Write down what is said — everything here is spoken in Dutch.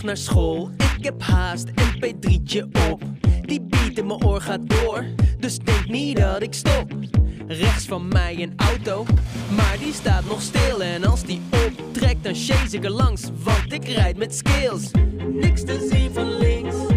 naar school, ik heb haast, mp3'tje op. Die beat in mijn oor gaat door, dus denk niet dat ik stop. Rechts van mij een auto, maar die staat nog stil. En als die optrekt, dan chase ik er langs, want ik rijd met skills. Niks te zien van links,